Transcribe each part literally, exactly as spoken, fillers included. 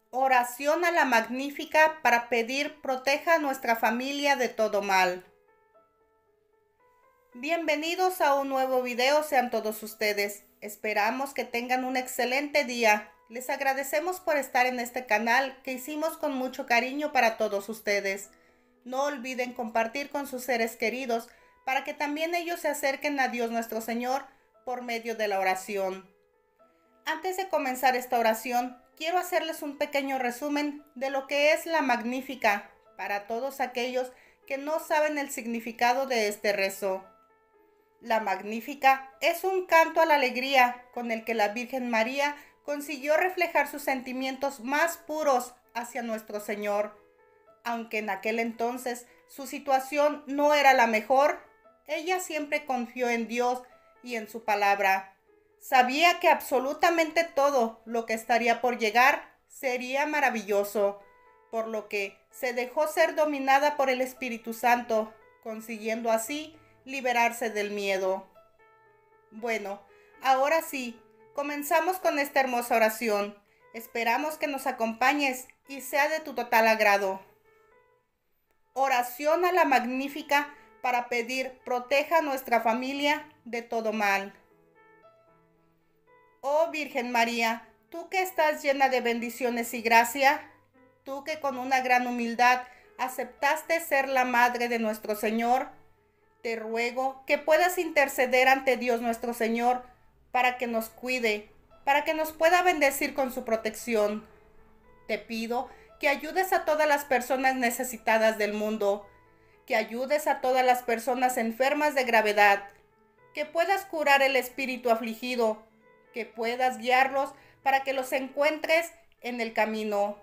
Oración a la Magnífica para pedir proteja a nuestra familia de todo mal. Bienvenidos a un nuevo video, sean todos ustedes. Esperamos que tengan un excelente día. Les agradecemos por estar en este canal que hicimos con mucho cariño para todos ustedes. No olviden compartir con sus seres queridos para que también ellos se acerquen a Dios nuestro Señor por medio de la oración. Antes de comenzar esta oración, quiero hacerles un pequeño resumen de lo que es la Magnífica para todos aquellos que no saben el significado de este rezo. La Magnífica es un canto a la alegría con el que la Virgen María consiguió reflejar sus sentimientos más puros hacia nuestro Señor. Aunque en aquel entonces su situación no era la mejor, ella siempre confió en Dios y en su palabra. Sabía que absolutamente todo lo que estaría por llegar sería maravilloso, por lo que se dejó ser dominada por el Espíritu Santo, consiguiendo así liberarse del miedo. Bueno, ahora sí, comenzamos con esta hermosa oración. Esperamos que nos acompañes y sea de tu total agrado. Oración a la Magnífica para pedir proteja a nuestra familia de todo mal. Oh Virgen María, tú que estás llena de bendiciones y gracia, tú que con una gran humildad aceptaste ser la madre de nuestro Señor, te ruego que puedas interceder ante Dios nuestro Señor para que nos cuide, para que nos pueda bendecir con su protección. Te pido que ayudes a todas las personas necesitadas del mundo, que ayudes a todas las personas enfermas de gravedad, que puedas curar el espíritu afligido, que puedas guiarlos para que los encuentres en el camino.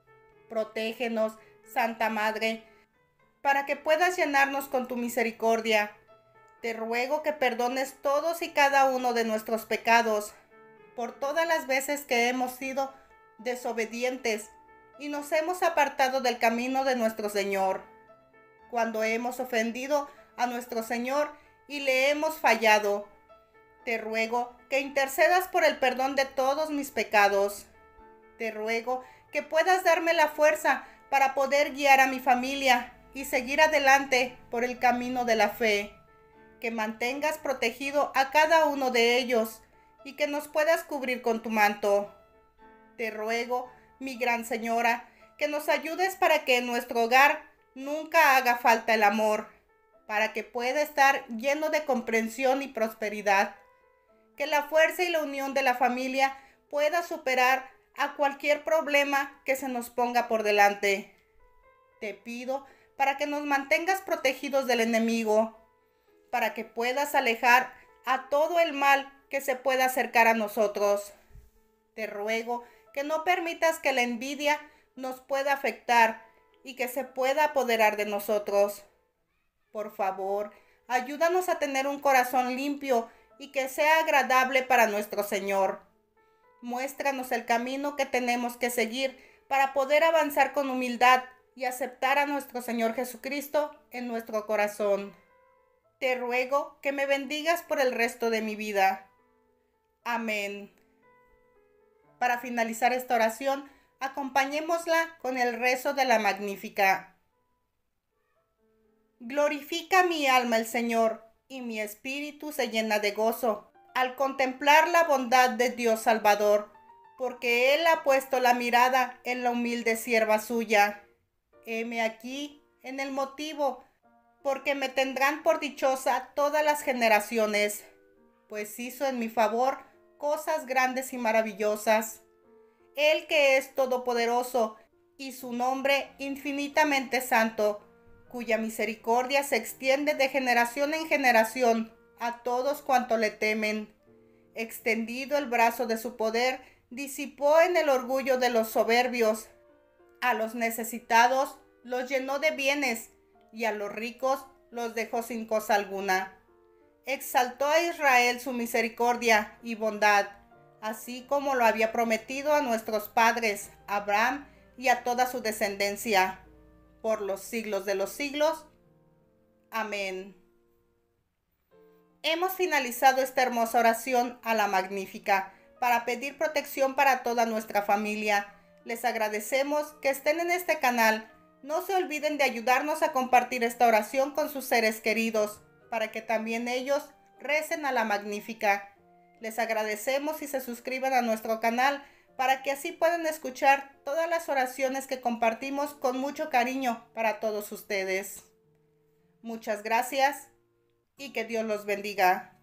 Protégenos, Santa Madre, para que puedas llenarnos con tu misericordia. Te ruego que perdones todos y cada uno de nuestros pecados, por todas las veces que hemos sido desobedientes y nos hemos apartado del camino de nuestro Señor, cuando hemos ofendido a nuestro Señor y le hemos fallado. Te ruego que intercedas por el perdón de todos mis pecados. Te ruego que puedas darme la fuerza para poder guiar a mi familia y seguir adelante por el camino de la fe. Que mantengas protegido a cada uno de ellos y que nos puedas cubrir con tu manto. Te ruego, mi gran Señora, que nos ayudes para que en nuestro hogar nunca haga falta el amor, para que pueda estar lleno de comprensión y prosperidad. Que la fuerza y la unión de la familia pueda superar a cualquier problema que se nos ponga por delante. Te pido para que nos mantengas protegidos del enemigo, para que puedas alejar a todo el mal que se pueda acercar a nosotros. Te ruego que no permitas que la envidia nos pueda afectar y que se pueda apoderar de nosotros. Por favor, ayúdanos a tener un corazón limpio y que sea agradable para nuestro Señor. Muéstranos el camino que tenemos que seguir para poder avanzar con humildad y aceptar a nuestro Señor Jesucristo en nuestro corazón. Te ruego que me bendigas por el resto de mi vida. Amén. Para finalizar esta oración, acompañémosla con el rezo de la Magnífica. Glorifica mi alma el Señor, y mi espíritu se llena de gozo al contemplar la bondad de Dios Salvador, porque Él ha puesto la mirada en la humilde sierva suya. Heme aquí en el motivo, porque me tendrán por dichosa todas las generaciones, pues hizo en mi favor cosas grandes y maravillosas. Él que es todopoderoso y su nombre infinitamente santo, cuya misericordia se extiende de generación en generación a todos cuantos le temen. Extendido el brazo de su poder, disipó en el orgullo de los soberbios. A los necesitados los llenó de bienes, y a los ricos los dejó sin cosa alguna. Exaltó a Israel su misericordia y bondad, así como lo había prometido a nuestros padres, Abraham y a toda su descendencia, por los siglos de los siglos. Amén. Hemos finalizado esta hermosa oración a la Magnífica para pedir protección para toda nuestra familia. Les agradecemos que estén en este canal. No se olviden de ayudarnos a compartir esta oración con sus seres queridos, para que también ellos recen a la Magnífica. Les agradecemos si se suscriben a nuestro canal, para que así puedan escuchar todas las oraciones que compartimos con mucho cariño para todos ustedes. Muchas gracias y que Dios los bendiga.